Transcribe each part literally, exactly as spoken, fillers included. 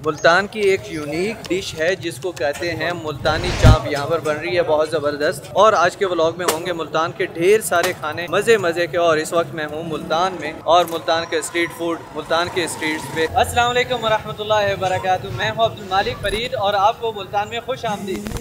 मुल्तान की एक unique dish है जिसको कहते हैं मुल्तानी चाप। यहाँ पर बन रही है बहुत ज़बरदस्त। और आज के व्लॉग में होंगे मुल्तान के ढेर सारे खाने मज़े मज़े के। और इस वक्त मैं हूँ मुल्तान में और मुल्तान के स्ट्रीट फूड, मुल्तान के स्ट्रीट्स पे। अस्सलाम वालेकुम वरहमतुल्लाहि वबरकातुहू। मैं हूँ अब्दुल मालिक फरीद और आपको मुल्तान में खुश आमदीद।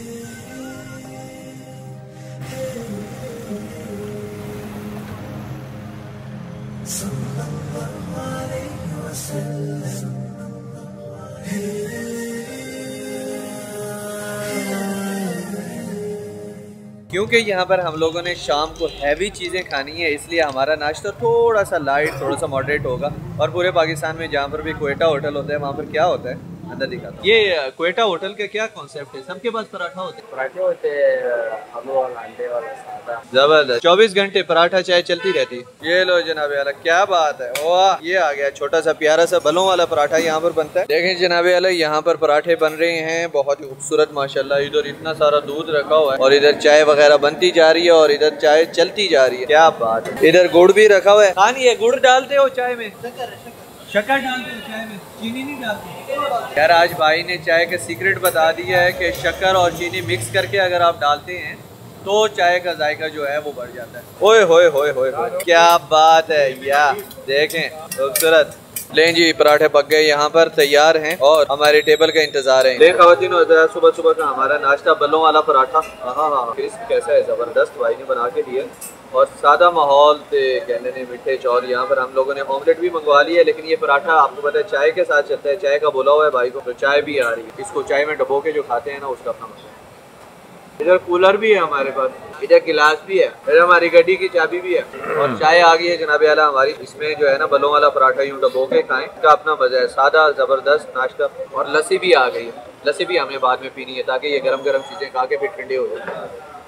क्योंकि यहाँ पर हम लोगों ने शाम को हैवी चीज़ें खानी है, इसलिए हमारा नाश्ता थोड़ा सा लाइट, थोड़ा सा मॉडरेट होगा। और पूरे पाकिस्तान में जहाँ पर भी क्वेटा होटल होता है वहाँ पर क्या होता है अंदर दिखाता हूं। ये क्वेटा होटल का क्या कॉन्सेप्ट है? सबके पास पराठा होते हैं, पराठे होते आलू और अंडे वाला सादा। जबरदस्त, चौबीस घंटे पराठा चाय चलती रहती है। ये लो जनाब आला, क्या बात है, वाह। ये आ गया छोटा सा प्यारा सा बलों वाला पराठा यहाँ पर बनता है। देखें जनाब आला, यहाँ पर पराठे बन रहे हैं, बहुत ही खूबसूरत माशाल्लाह। इधर इतना सारा दूध रखा हुआ है और इधर चाय वगैरह बनती जा रही है और इधर चाय चलती जा रही है। क्या बात है। इधर गुड़ भी रखा हुआ है। खानी है, गुड़ डालते हो चाय में? शक्कर डालते हो चाय में, चीनी नहीं डालते? यार आज भाई ने चाय का सीक्रेट बता दिया है कि शक्कर और चीनी मिक्स करके अगर आप डालते हैं तो चाय का जायका जो है वो बढ़ जाता है। ओए होए होए होए होए, क्या बात है यार। देखें खूबसूरत। लें जी, पराठे पक गए, यहाँ पर तैयार हैं और हमारे टेबल का इंतजार है। लें खवातीनो, सुबह सुबह का हमारा नाश्ता बलों वाला पराठा। हाँ हाँ, क्रिस्प कैसा है, जबरदस्त भाई ने बना के दिया। और सादा माहौल थे, कहने ने मीठे चौल। यहाँ पर हम लोगों ने ऑमलेट भी मंगवा लिया, लेकिन ये पराठा आपको पता है चाय के साथ चलता है। चाय का बोला हुआ है भाई को, तो चाय भी आ रही है। इसको चाय में डबो के जो खाते हैं ना, उसका अपना मजा है। इधर कूलर भी है हमारे पास, इधर गिलास भी है, इधर हमारी गड्डी की चाबी भी है और चाय आ गई है जनाब आला हमारी। इसमें जो है ना बलों वाला पराठा यूँ डबो के खाएं, इसका अपना मजा है। सादा जबरदस्त नाश्ता। और लस्सी भी आ गई है। लस्सी भी हमने बाद में पीनी है ताकि ये गर्म गर्म चीजें खा के फिर ठंडे हो जाए।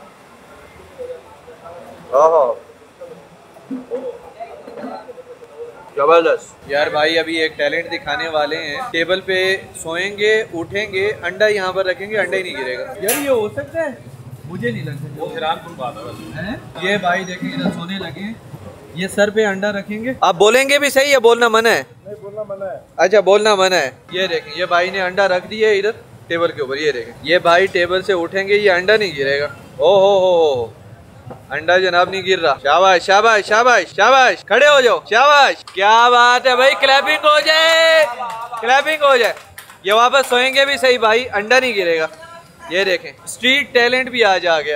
जबरदस्त यार। भाई अभी एक टैलेंट दिखाने वाले हैं। टेबल पे सोएंगे, उठेंगे, अंडा यहाँ पर रखेंगे, अंडा ही नहीं गिरेगा। यार ये हो सकता है? मुझे नहीं लगता। वो हैरानकुन बात है। ये भाई देखें इधर सोने लगे, ये सर पे अंडा रखेंगे। आप बोलेंगे भी सही है, बोलना मना है? नहीं, बोलना मना है। अच्छा, बोलना मना है। ये देखें, ये भाई ने अंडा रख दिया इधर टेबल के ऊपर। ये देखें, ये भाई टेबल से उठेंगे, ये अंडा नहीं गिरेगा। ओ हो हो हो, अंडा जनाब नहीं गिर रहा। शाबाश शाबाश शाबाश शाबाश, खड़े हो जाओ, शाबाश। क्या बात है भाई, क्लैपिंग हो जाए, क्लैपिंग हो जाए। ये वापस सोएंगे भी सही भाई, अंडा नहीं गिरेगा। ये देखें, स्ट्रीट टैलेंट भी आज आ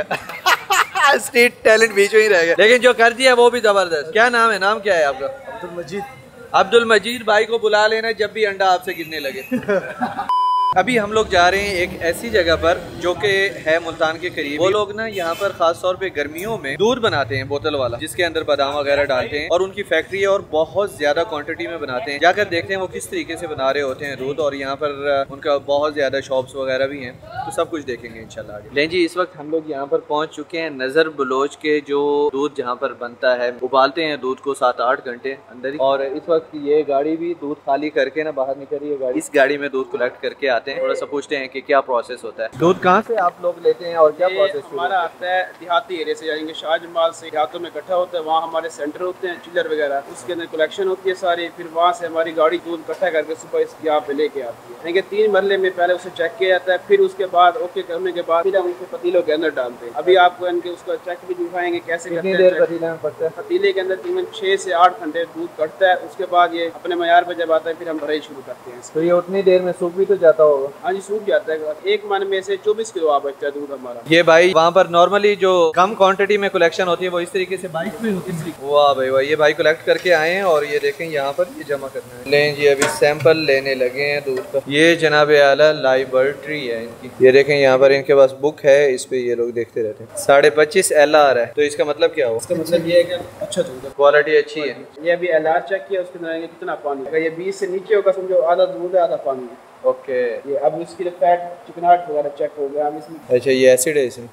गया। स्ट्रीट टैलेंट बीच में ही रह गया, लेकिन जो कर दिया वो भी जबरदस्त। क्या नाम है? नाम क्या है आपका? अब्दुल मजीद। अब्दुल मजीद भाई को बुला लेना जब भी अंडा आपसे गिरने लगे। अभी हम लोग जा रहे हैं एक ऐसी जगह पर जो कि है मुल्तान के करीब। वो लोग ना यहाँ पर खास तौर पे गर्मियों में दूध बनाते हैं बोतल वाला, जिसके अंदर बादाम वगैरह डालते हैं और उनकी फैक्ट्री है और बहुत ज्यादा क्वांटिटी में बनाते हैं। जाकर देखते हैं वो किस तरीके से बना रहे होते हैं दूध। और यहाँ पर उनका बहुत ज्यादा शॉप्स वगैरह भी हैं, तो सब कुछ देखेंगे इंशाल्लाह आगे। लें जी, इस वक्त हम लोग यहाँ पर पहुँच चुके हैं नजर बलोच के, जो दूध जहाँ पर बनता है। उबालते हैं दूध को सात आठ घंटे अंदर ही। और इस वक्त ये गाड़ी भी दूध खाली करके ना बाहर निकल रही है गाड़ी। इस गाड़ी में दूध कलेक्ट करके आते हैं। थोड़ा सा पूछते हैं कि क्या प्रोसेस होता है। दूध कहाँ से आप लोग लेते हैं और क्या प्रोसेस? हमारा आता है देहाती एरिया से, जाएंगे शाहजमाल से, देहातों में इकट्ठा होता है। वहाँ हमारे सेंटर होते हैं चिल्लर वगैरह, उसके अंदर कलेक्शन होती है सारी। फिर वहाँ से हमारी गाड़ी दूध इकट्ठा करके सुबह यहाँ पे लेके आती है। यानी तीन मरले में पहले उसे चेक किया जाता है, फिर उसके बाद ओके करने के बाद फिर हम उसे पतीलों के अंदर डालते हैं। अभी आपको इनके उसका चेक भी दिखाएंगे कैसे करते हैं। पतीले के अंदर तकरीबन छह से आठ घंटे दूध कटता है। उसके बाद ये अपने मयार पर जब आता है फिर हम भराई शुरू करते हैं। तो ये उतनी देर में सूख भी तो जाता होगा? हाँ जी, सूख जाता है। एक मन में से चौबीस किलो आ बचता है दूध हमारा। ये भाई वहाँ पर नॉर्मली जो कम क्वांटिटी में कलेक्शन होती है वो इस तरीके से बाइक में होती है। वाह भाई वाह, ये भाई कलेक्ट करके आए हैं और ये देखें यहाँ पर ये जमा करना है। लें जी, अभी सैंपल लेने लगे हैं दूध का। ये जनाब आला लाइबर्ट्री है इनकी। ये देखें यहाँ पर इनके पास बुक है, इस पे ये लोग देखते रहते हैं। साढ़े पच्चीस एल आर है, तो इसका मतलब क्या हो? इसका मतलब ये है कि अच्छा दूध है, क्वालिटी अच्छी है। ये अभी एल आर चेक किया, उसके अंदर कितना पानी। अगर ये बीस से नीचे होगा समझो आधा दूध है आधा पानी है। ओके। ये अब इसकी फैट चिकनाहट वगैरह चेक हो गया हम इसमें। अच्छा, ये एसिड है इसमें,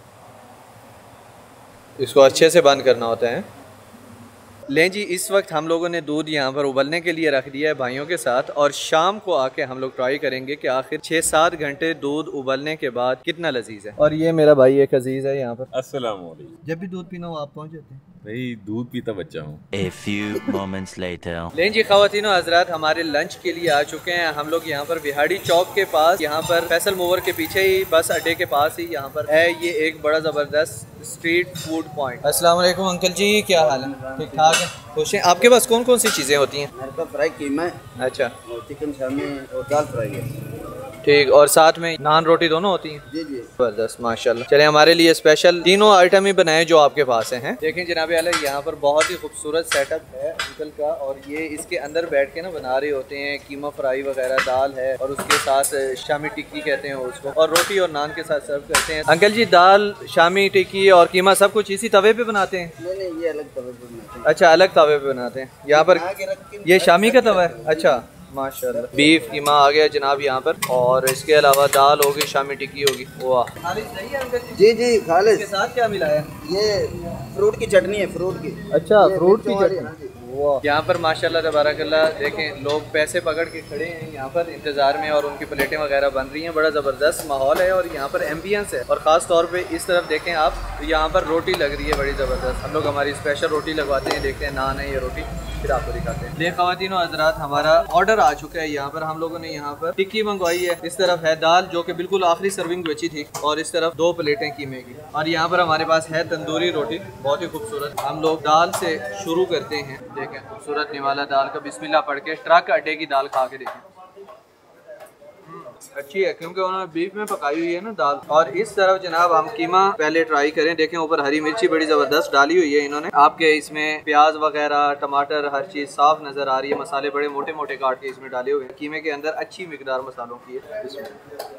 इसको अच्छे से बंद करना होता है। लें जी, इस वक्त हम लोगों ने दूध यहाँ पर उबलने के लिए रख दिया है भाइयों के साथ। और शाम को आके हम लोग ट्राई करेंगे कि आखिर छः सात घंटे दूध उबलने के बाद कितना लजीज है। और ये मेरा भाई एक अजीज है यहाँ पर। अस्सलाम वालेकुम। जब भी दूध पीना हो आप पहुँच जाते हैं? भाई दूध पीता बच्चा हूँ। A few moments later. लें जी ख़वातीनो हज़रात, हमारे लंच के लिए आ चुके हैं हम लोग यहाँ पर बिहाड़ी चौक के पास, यहाँ पर फैसल मोवर के पीछे ही बस अड्डे के पास ही यहाँ पर है ये एक बड़ा ज़बरदस्त स्ट्रीट फूड पॉइंट। अस्सलाम वालेकुम अंकल जी, क्या हाल है? ठीक ठाक है, खुश हैं? आपके पास कौन कौन सी चीज़ें होती हैं? मेरे पास फ्राई कीमा है, अच्छा, और चिकन शामी और दाल फ्राई है। ठीक, और साथ में नान रोटी दोनों होती हैं? जी जी। जबरदस्त, माशाल्लाह। चले, हमारे लिए स्पेशल तीनों आइटम ही बनाए जो आपके पास हैं। देखें जनाब आला, यहाँ पर बहुत ही खूबसूरत सेटअप है अंकल का, और ये इसके अंदर बैठ के ना बना रहे होते हैं कीमा फ्राई वगैरह, दाल है और उसके साथ शामी टिक्की कहते हैं उसको, और रोटी और नान के साथ सर्व करते हैं। अंकल जी, दाल, शामी टिक्की और कीमा सब कुछ इसी तवे पे बनाते हैं? नहीं नहीं, ये अलग तवे पे बनाते हैं। अच्छा, अलग तवे पे बनाते हैं। यहाँ पर ये शामी का तवा है? अच्छा माशाल्लाह। बीफ कीमा आ गया जनाब यहाँ पर, और इसके अलावा दाल होगी, शामी टिक्की होगी। वाह, जी जी खालिद। इसके साथ क्या मिला है? ये फ्रूट की चटनी है, फ्रूट की। अच्छा, फ्रूट की चटनी। चटनी। यहाँ पर माशाल्लाह तबारकल्लाह, देखें लोग पैसे पकड़ के खड़े हैं यहाँ पर इंतज़ार में, और उनकी प्लेटें वगैरह बन रही हैं। बड़ा ज़बरदस्त माहौल है और यहाँ पर एम्बियंस है, और ख़ास तौर पे इस तरफ देखें आप, यहाँ पर रोटी लग रही है बड़ी ज़बरदस्त। हम लोग हमारी स्पेशल रोटी लगवाते हैं, देखते हैं नान है ये रोटी, फिर आपको दिखाते हैं। ले ख़वातीनो हज़रात, हमारा ऑर्डर आ चुका है यहाँ पर। हम लोगों ने यहाँ पर टिक्की मंगवाई है, इस तरफ है दाल जो कि बिल्कुल आखिरी सर्विंग बची थी, और इस तरफ दो प्लेटें कीमे की, और यहाँ पर हमारे पास है तंदूरी रोटी, बहुत ही खूबसूरत। हम लोग दाल से शुरू करते हैं, देखें खूबसूरत निवाला दाल का बिस्मिल्लाह पढ़ के, ट्रक अड्डे की दाल खा के देखें, अच्छी है क्योंकि उन्होंने बीफ में पकाई हुई है ना दाल। और इस तरफ जनाब हम कीमा पहले ट्राई करें, देखें ऊपर हरी मिर्ची बड़ी जबरदस्त डाली हुई है इन्होंने। आपके इसमें प्याज वगैरह, टमाटर, हर चीज साफ नजर आ रही है। मसाले बड़े मोटे मोटे काट के इसमें डाले हुए हैं। कीमे के अंदर अच्छी मिकदार मसालों की है इसमें।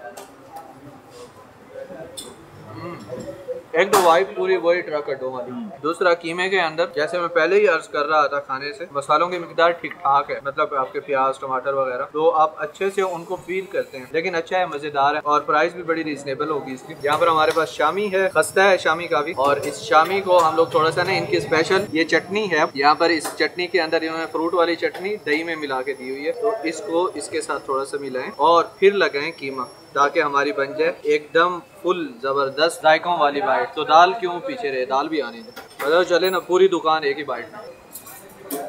एक तो वाइब पूरी वही ट्रक अड्डों वाली। दूसरा, कीमे के अंदर जैसे मैं पहले ही अर्ज कर रहा था खाने से, मसालों की मिकदार ठीक ठाक है, मतलब आपके प्याज टमाटर वगैरह तो आप अच्छे से उनको फील करते हैं, लेकिन अच्छा है, मजेदार है, और प्राइस भी बड़ी रीजनेबल होगी इसकी। यहाँ पर हमारे पास शामी है, खस्ता है शामी का भी, और इस शामी को हम लोग थोड़ा सा ना, इनकी स्पेशल ये चटनी है यहाँ पर, इस चटनी के अंदर इन्होंने फ्रूट वाली चटनी दही में मिला के दी हुई है, तो इसको इसके साथ थोड़ा सा मिलाएं और फिर लगाएं कीमा, ताकि हमारी बन जाए एकदम फुल जबरदस्त जायकों वाली बाइट। तो दाल क्यों पीछे रहे, दाल भी आने दे, मतलब चले ना, पूरी दुकान एक ही बाइट में।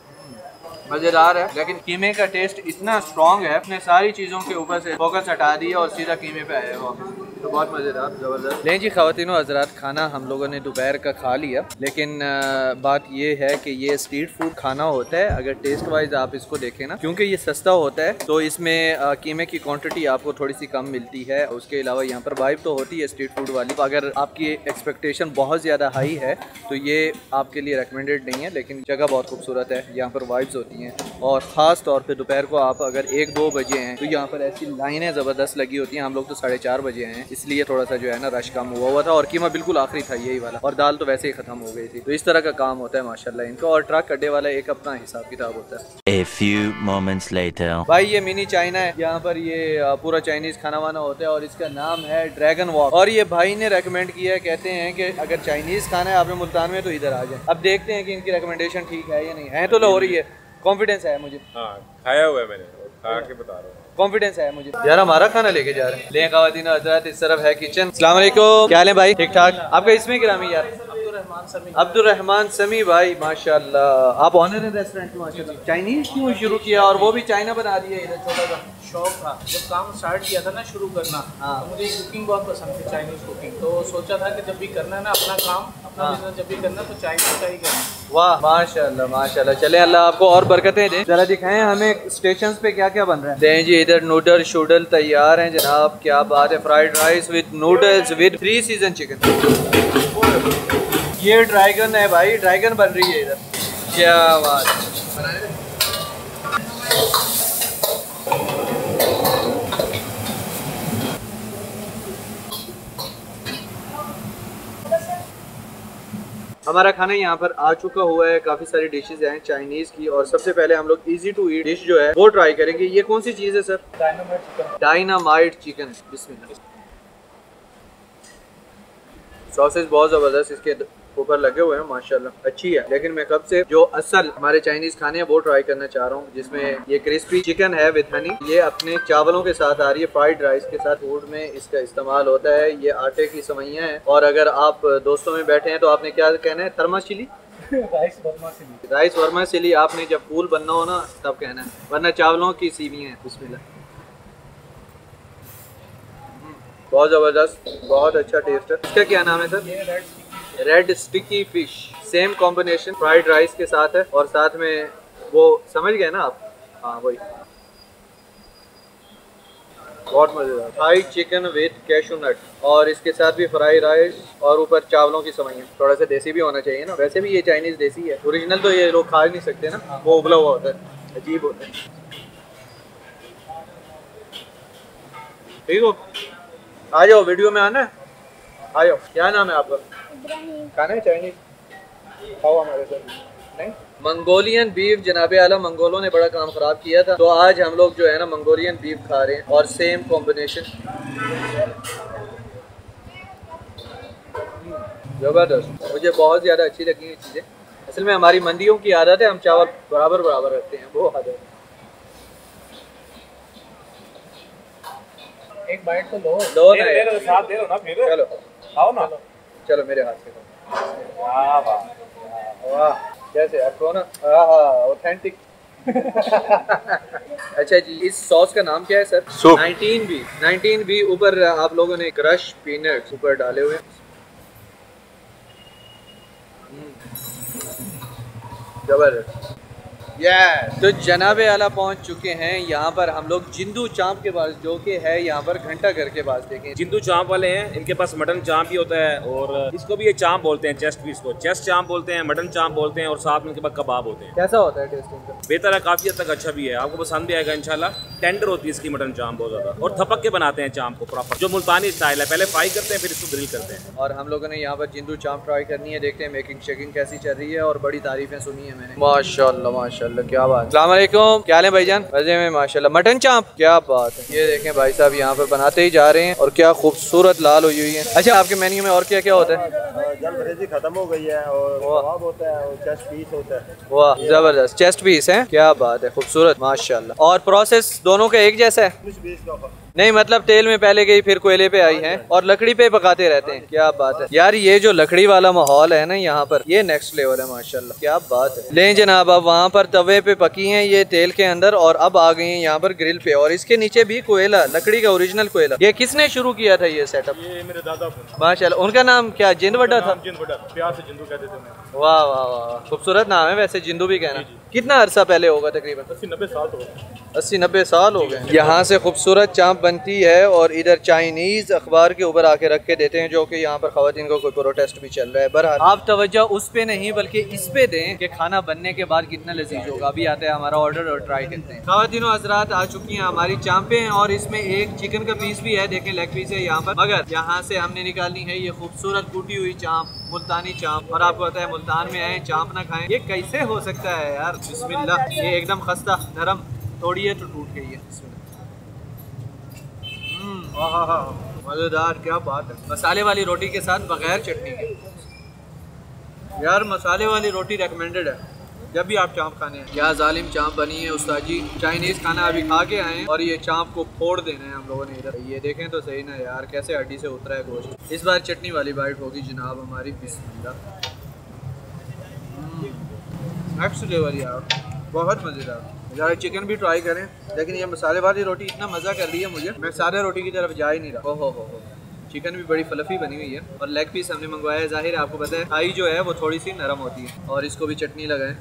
मज़ेदार है, लेकिन कीमे का टेस्ट इतना स्ट्रॉन्ग है, अपने सारी चीज़ों के ऊपर से फोकस हटा दिया और सीधा कीमे पे आया हुआ, तो बहुत मज़ेदार ज़बरदस्त। लें जी ख़वातीनो हज़रात, खाना हम लोगों ने दोपहर का खा लिया, लेकिन बात ये है कि ये स्ट्रीट फूड खाना होता है, अगर टेस्ट वाइज आप इसको देखें ना, क्योंकि ये सस्ता होता है तो इसमें कीमे की क्वांटिटी आपको थोड़ी सी कम मिलती है। उसके अलावा यहाँ पर वाइब तो होती है स्ट्रीट फूड वाली, अगर आपकी एक्सपेक्टेशन बहुत ज़्यादा हाई है तो ये आपके लिए रिकमेंडेड नहीं है, लेकिन जगह बहुत खूबसूरत है, यहाँ पर वाइब्स होती हैं। और ख़ास तौर पे दोपहर को आप अगर एक दो बजे हैं तो यहाँ पर ऐसी लाइनें ज़बरदस्त लगी होती हैं। हम लोग तो साढ़े चार बजे हैं, इसलिए थोड़ा सा जो है ना रश कम हुआ हुआ था, और कीमा बिल्कुल आखिरी था यही वाला, और दाल तो वैसे ही ख़त्म हो गई थी। तो इस तरह का काम होता है माशाल्लाह इनका, और ट्रक अड्डे वाला एक अपना हिसाब किताब होता है। A few moments later. भाई ये मिनी चाइना है, यहाँ पर ये पूरा चाइनीज़ खाना वाना होता है, और इसका नाम है ड्रैगन वॉक, और ये भाई ने रेकमेंड किया है, कहते हैं कि अगर चाइनीज़ खाना है आपने मुल्तान में तो इधर आ जाए। अब देखते हैं कि इनकी रिकमेंडेशन ठीक है या नहीं है, तो लाहौरी है, कॉन्फिडेंस है मुझे, हाँ खाया हुआ है मैंने, खा के बता रहा हूँ, कॉन्फिडेंस है मुझे। यार हमारा खाना लेके जा रहे हैं। ले ख़वातीन हज़रात, इस तरफ है किचन। अस्सलाम वालेकुम, क्या हाल है भाई? ठीक ठाक। आपका इसमें गिरामी यार? अब्दुर्रहमान समी भाई, माशाल्लाह आप ऑनर है रेस्टोरेंट में माशाल्लाह। चाइनीज क्यों शुरू किया, और वो भी चाइना बना दिया इधर? छोटा सा शौक था, जब काम स्टार्ट किया था ना शुरू करना, हाँ। तो मुझे कुकिंग बहुत पसंद थी, चाइनीज़ कुकिंग, तो सोचा था कि जब भी करना है ना अपना काम, अपना हाँ। बिजनेस जब भी करना तो चाइनीज़ का ही करना। वाह माशाल्लाह माशाल्लाह, चले अल्लाह आपको और बरकतें दे। जरा दिखाएं हमें स्टेशन पे क्या क्या बन रहा है। दें जी, इधर नूडल शूडल तैयार हैं जनाब, क्या बात है, fried rice with noodles with three season chicken. ये ड्रैगन है भाई, ड्रैगन बन रही है इधर, क्या बात है। हमारा खाना यहाँ पर आ चुका हुआ है, काफ़ी सारी डिशेज हैं चाइनीज़ की, और सबसे पहले हम लोग इजी टू ईट डिश जो है वो ट्राई करेंगे। ये कौन सी चीज़ है sir? Dynamite chicken. Dynamite chicken, बिस्मिल्लाह। सॉसेज बहुत ज़बरदस्त इसके ऊपर लगे हुए हैं माशाल्लाह, अच्छी है। लेकिन मैं कब से जो असल हमारे चाइनीज खाने हैं वो ट्राई करना चाह रहा हूँ, जिसमें ये क्रिस्पी चिकन है विद हनी। ये अपने चावलों के साथ आ रही है, फ्राइड राइस के साथ फूड में इसका इस्तेमाल होता है। ये आटे की सवैयाँ हैं, और अगर आप दोस्तों में बैठे हैं तो आपने क्या कहना है, थर्मा chilli rice vermicelli. Rice vermicelli आपने जब फूल बनना हो ना तब कहना है, वरना चावलों की सीवियाँ हैं। बिस्मिल्लाह, बहुत ज़बरदस्त, बहुत अच्छा टेस्ट है। इसका क्या नाम है सर? ये red sticky red sticky fish. Same combination fried rice के साथ है, और साथ में वो समझ गए ना आप, हाँ वही, बहुत मज़ेदार fried chicken with cashew nut, और इसके साथ भी फ्राई राइस और ऊपर चावलों की सवैयाँ। थोड़ा सा देसी भी होना चाहिए ना, वैसे भी ये चाइनीज़ देसी है, ओरिजिनल तो ये लोग खा नहीं सकते ना, वो उबला हुआ होता है, अजीब होता है। ठीक हो, आ जाओ, वीडियो में आना है, आ जाओ। क्या नाम है आपका? खाना है चाइनीज, खाओ हमारे साथ। नहीं, मंगोलियन बीफ जनाबे आला, मंगोलों ने बड़ा काम खराब किया था, तो आज हम लोग जो है ना मंगोलियन बीफ खा रहे हैं, और सेम कॉम्बिनेशन, जबरदस्त। मुझे बहुत ज़्यादा अच्छी लगी ये चीज़ें। असल में हमारी मंदियों की आदत है, हम चावल बराबर बराबर रखते हैं, वो आदत है। एक बाइट तो लो लो ना यार। साथ दे रहा ना फिर। चलो आओ ना। चलो मेरे हाथ से खाओ। वाह वाह। वाह, कैसे आपको ना, ऑथेंटिक। अच्छा जी, इस सॉस का नाम क्या है sir? Soup. Nineteen B. Nineteen B ऊपर आप लोगों ने क्रश पीनट्स ऊपर डाले हुए हैं। जबरदस्त। Yeah. तो जनाबे आला पहुंच चुके हैं यहाँ पर हम लोग जिंदू चांप के पास, जो कि है यहाँ पर घंटा घर के पास। देखें, जिंदू चांप वाले हैं, इनके पास मटन चांप भी होता है, और इसको भी ये चांप बोलते हैं, चेस्ट पीस को चेस्ट चांप बोलते हैं, मटन चांप बोलते हैं, और साथ में इनके पास कबाब होते हैं। कैसा होता है टेस्ट इनका? बेहतर है, काफी हद तक अच्छा भी है, आपको पसंद भी आएगा इंशाल्लाह। टेंडर होती है इसकी मटन चांप बहुत ज्यादा, और थपक के बनाते हैं चांप को प्रॉपर, जो मुल्तानी स्टाइल है, पहले फ्राई करते हैं फिर इसको ग्रिल करते हैं। और हम लोगों ने यहाँ पर जिंदू चांप ट्राई करनी है, देखते हैं मेकिंग शेकिंग कैसी चल रही है, और बड़ी तारीफें सुनी है मैंने। माशाल्लाह माशाल्लाह, क्या बात। अस्सलाम वालेकुम, क्या हाल है भाईजान? मजे में माशाल्लाह। मटन चांप, क्या बात है। ये देखें भाई साहब यहाँ पर बनाते ही जा रहे हैं, और क्या खूबसूरत लाल हुई हुई है। अच्छा, आपके मेन्यू में और क्या क्या होता है? जलबरेजी खत्म हो गई है, और कबाब होता है, और चेस्ट पीस होता है। वाह जबरदस्त, चेस्ट पीस है, क्या बात है, खूबसूरत माशाल्लाह। और प्रोसेस दोनों का एक जैसा है? नहीं, मतलब तेल में पहले गई फिर कोयले पे आई है, और लकड़ी पे पकाते रहते हैं। क्या बात है यार, ये जो लकड़ी वाला माहौल है ना यहाँ पर, ये नेक्स्ट लेवल है माशाल्लाह, क्या बात है। ले जनाब, अब वहाँ पर तवे पे पकी हैं ये तेल के अंदर, और अब आ गई हैं यहाँ पर ग्रिल पे, और इसके नीचे भी कोयला, लकड़ी का ओरिजिनल कोयला। ये किसने शुरू किया था ये सेटअप? ये मेरे दादा माशाल्लाह। उनका नाम क्या, जिंद वड्डा था? प्यार से जिंदू कहते थे। वाह वाह वाह, खूबसूरत नाम है वैसे, जिंदू भी कहना। कितना अरसा पहले होगा तकरीबन? अस्सी नब्बे साल तो अस्सी नब्बे साल हो गए। यहाँ से खूबसूरत चांप बनती है, और इधर चाइनीज अखबार के ऊपर आके रख के देते हैं, जो कि यहाँ पर खवातीन को कोई प्रोटेस्ट भी चल रहा है। बहरहाल आप तवज्जो उस पे नहीं बल्कि इस पे दें कि खाना बनने के बाद कितना लजीज होगा। अभी आता है हमारा ऑर्डर, और ट्राई करते हैं। खवातीनों हजरात, आ चुकी हैं हमारी चांपें, और इसमें एक चिकन का पीस भी है, देखें लेग पीस है यहाँ पर, मगर यहाँ से हमने निकालनी है ये खूबसूरत कूटी हुई चांप, मुल्तानी चांप। और आपको पता है मुल्तान में आए चांप ना खाएं, ये कैसे हो सकता है यार। बिस्मिल्लाह, ये एकदम खस्ता नरम, थोड़ी है तो टूट गई है। मजेदार, क्या बात है। मसाले वाली रोटी के साथ बगैर चटनी के यार, मसाले वाली रोटी रेकमेंडेड है जब भी आप चांप खाने हैं। क्या जालिम चांप बनी है उस्ताद जी। चाइनीज खाना अभी खा के आए हैं, और ये चांप को फोड़ देना है हम लोगों ने इधर। ये देखें तो सही ना यार, कैसे हड्डी से उतरा है गोश्त। इस बार चटनी वाली बाइट होगी जनाब हमारी। बिस्मिल्लाह, नेक्स्ट लेवल यार, बहुत मज़ेदार। ज़रा चिकन भी ट्राई करें, लेकिन ये मसाले वाली रोटी इतना मज़ा कर रही है मुझे, मैं सारे रोटी की तरफ जा ही नहीं रहा। ओहो हो हो, चिकन भी बड़ी फ्लफी बनी हुई है, और लेग पीस हमने मंगवाया है। जाहिर है आपको पता है थाई जो है वो थोड़ी सी नरम होती है, और इसको भी चटनी लगाएं।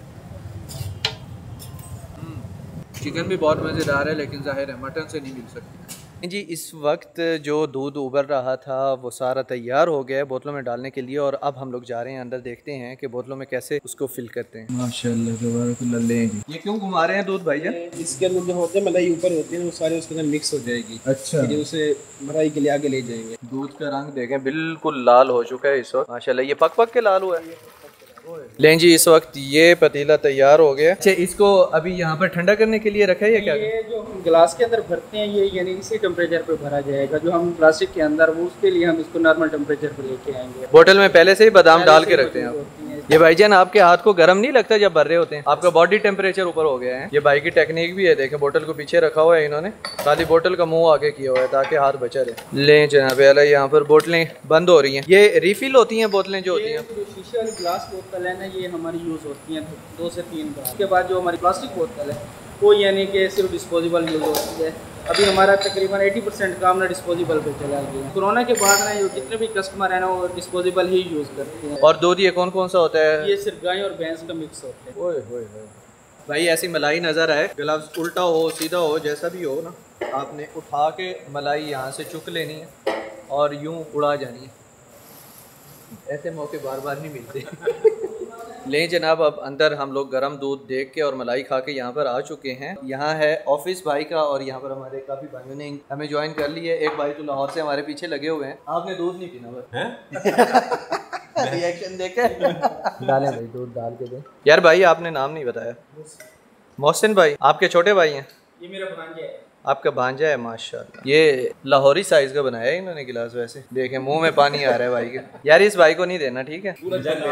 चिकन भी बहुत मज़ेदार है, लेकिन जाहिर है मटन से नहीं मिल सकती जी। इस वक्त जो दूध उबल रहा था वो सारा तैयार हो गया है बोतलों में डालने के लिए, और अब हम लोग जा रहे हैं अंदर, देखते हैं कि बोतलों में कैसे उसको फिल करते हैं। माशाल्लाह तबारकल्लाह। ले जी, ये क्यों घुमा रहे हैं दूध भाईजान? इसके अंदर जो होते हैं मलाई ऊपर होती है, वो सारे उसके अंदर मिक्स हो जाएगी। अच्छा, फिर उसे मलाई के लिए आगे ले जाएंगे। दूध का रंग देखें बिल्कुल लाल हो चुका है इस वक्त माशाल्लाह। ये पक पक के लाल हुआ है। लें जी, इस वक्त ये पतीला तैयार हो गया। अच्छा, इसको अभी यहाँ पर ठंडा करने के लिए रखा है या क्या? ये जो हम गिलास के अंदर भरते हैं ये यानी इसी टेम्परेचर पे भरा जाएगा। जो हम प्लास्टिक के अंदर वो उसके लिए हम इसको नॉर्मल टेम्परेचर पे लेके आएंगे। बोतल में पहले से ही बादाम डाल के रखते हैं आप। ये भाईजान आपके हाथ को गर्म नहीं लगता जब भर रहे होते हैं? आपका बॉडी टेम्परेचर ऊपर हो गया है। ये भाई की टेक्निक भी है, देखें बोतल को पीछे रखा हुआ है इन्होंने, खाली बोतल का मुंह आगे किया हुआ है ताकि हाथ बचा रहे। ले जनाब आला, यहाँ पर बोतलें बंद हो रही हैं। ये रिफिल होती हैं बोतलें जो होती हैं? जो शीशे वाली ग्लास बोतल है ना, ये हमारी यूज़ होती हैं दो से तीन बार। उसके बाद जो हमारी प्लास्टिक बोतल है वो यानी कि सिर्फ डिस्पोजेबल यूज़ होती है। अभी हमारा तकरीबन अस्सी परसेंट काम ना डिस्पोजेबल पे चला गया। कोरोना के बाद ना ये जितने भी कस्टमर हैं ना वो डिस्पोजेबल ही यूज़ करते हैं। और दूध ये कौन कौन सा होता है? ये सिर्फ गाय और भैंस का मिक्स होता है। ओए होए होए भाई, ऐसी मलाई नज़र आए, ग्लव्स उल्टा हो सीधा हो जैसा भी हो ना, आपने उठा के मलाई यहाँ से चुक लेनी है और यूं उड़ा जानी है। ऐसे मौके बार बार नहीं मिलते। लें जनाब, अब अंदर हम लोग गर्म दूध देख के और मलाई खा के यहाँ पर आ चुके हैं। यहाँ है ऑफिस भाई का और यहाँ पर हमारे काफ़ी भाइयों ने हमें ज्वाइन कर लिया है। एक भाई तो लाहौर से हमारे पीछे लगे हुए हैं। आपने दूध नहीं पीना बस? रिएक्शन देखे? डालें भाई, दूध डाल के दें। यार भाई, आपने नाम नहीं बताया। मोहसिन भाई आपके छोटे भाई हैं? ये मेरा भांजा है। आपका भांजा है, माशाल्लाह। ये लाहौरी साइज का बनाया है इन्होंने गिलास। वैसे देखें मुंह में पानी आ रहा है भाई के। यार इस भाई को नहीं देना, ठीक है?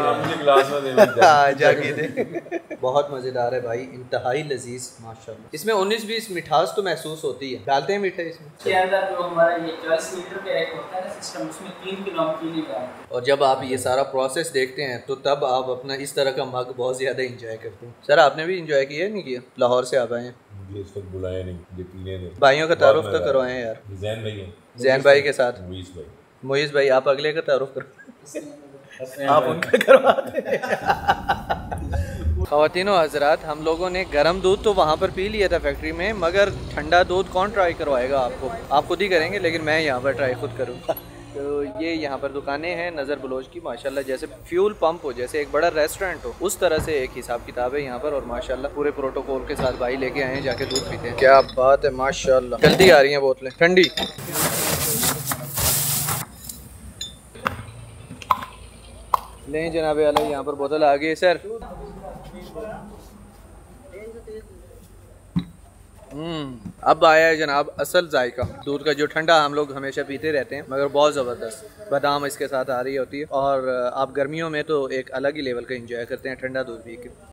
जाके दे। बहुत मजेदार है भाई, इंतहाई लजीज माशाल्लाह। इसमें उन्नीस बीस मिठास तो महसूस होती है। डालते हैं मीठा इसमें? इसके अंदर जो हमारा ये चालीस लीटर का एक होता है ना सिस्टम, उसमें तीन किलो हम चीनी डालते हैं। और जब आप ये सारा प्रोसेस देखते हैं तो तब आप अपना इस तरह का मग बहुत ज़्यादा इंजॉय करते हैं। सर आपने भी इंजॉय किया नहीं किया? लाहौर से आप आए हैं, मुझे इस वक्त बुलाया नहीं, ये पीने दे। भाइयों का तारुफ तो करवाएं यार। जैन भाई हैं, जैन भाई के साथ मुईस भाई। मोइज़ भाई, आप अगले का तारुफ करो। आप उनका करवाते हैं। ख़वातीनो हज़रात, हम लोगों ने गर्म दूध तो वहाँ पर पी लिया था फैक्ट्री में, मगर ठंडा दूध कौन ट्राई करवाएगा आपको? आप खुद ही करेंगे, लेकिन मैं यहाँ पर ट्राई खुद करूँगा। तो ये यहाँ पर दुकानें हैं नज़र बलोच की माशाल्लाह, जैसे फ्यूल पंप हो, जैसे एक बड़ा रेस्टोरेंट हो, उस तरह से एक हिसाब किताब है यहाँ पर। और माशाल्लाह पूरे प्रोटोकॉल के साथ भाई लेके आए हैं, जाके दूध पीते हैं। क्या बात है माशाल्लाह। जल्दी आ रही हैं बोतलें ठंडी। नहीं जनाब आला, यहाँ पर बोतल आ गई सर। हम्म अब आया है जनाब असल जायका दूध का, जो ठंडा हम लोग हमेशा पीते रहते हैं, मगर बहुत ज़बरदस्त बादाम इसके साथ आ रही होती है। और आप गर्मियों में तो एक अलग ही लेवल का एंजॉय करते हैं ठंडा दूध पी के।